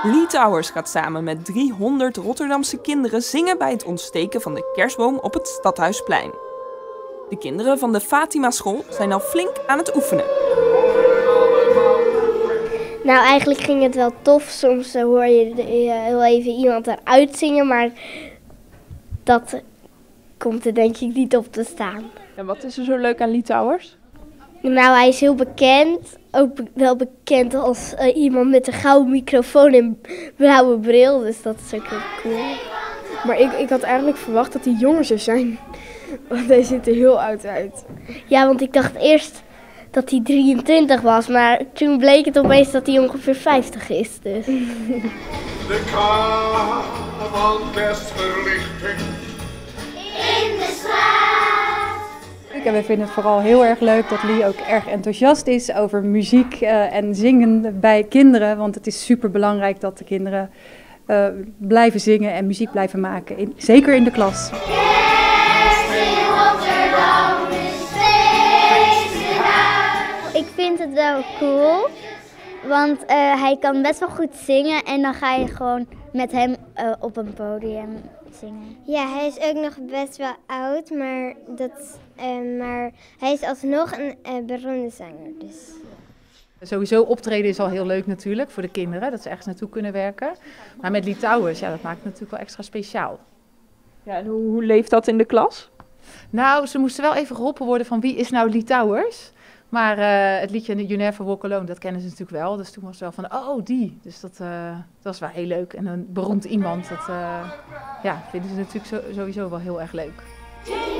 Lee Towers gaat samen met 300 Rotterdamse kinderen zingen bij het ontsteken van de kerstboom op het Stadhuisplein. De kinderen van de Fatima School zijn al flink aan het oefenen. Nou, eigenlijk ging het wel tof. Soms hoor je heel even iemand eruit zingen, maar dat komt er denk ik niet op te staan. En wat is er zo leuk aan Lee Towers? Nou, hij is heel bekend. Ook wel bekend als iemand met een gouden microfoon en blauwe bril. Dus dat is ook heel cool. Maar ik had eigenlijk verwacht dat hij jonger zou zijn. Want hij ziet er heel oud uit. Ja, want ik dacht eerst dat hij 23 was. Maar toen bleek het opeens dat hij ongeveer 50 is. Dus. De Kamerverlichting. In de straat. En we vinden het vooral heel erg leuk dat Lee ook erg enthousiast is over muziek en zingen bij kinderen. Want het is super belangrijk dat de kinderen blijven zingen en muziek blijven maken. Zeker in de klas. Kerst in Rotterdam is feest gedaan. Ik vind het wel cool, want hij kan best wel goed zingen en dan ga je gewoon met hem op een podium zingen. Ja, hij is ook nog best wel oud, maar hij is alsnog een beroemde zanger. Dus. Sowieso optreden is al heel leuk natuurlijk voor de kinderen, dat ze ergens naartoe kunnen werken. Maar met Lee Towers, ja, dat maakt het natuurlijk wel extra speciaal. Ja, en hoe leeft dat in de klas? Nou, ze moesten wel even geholpen worden van wie is nou Lee Towers. Maar het liedje You Never Walk Alone, dat kennen ze natuurlijk wel. Dus toen was het wel van, oh die. Dus dat was wel heel leuk. En een beroemd iemand, dat vinden ze natuurlijk sowieso wel heel erg leuk.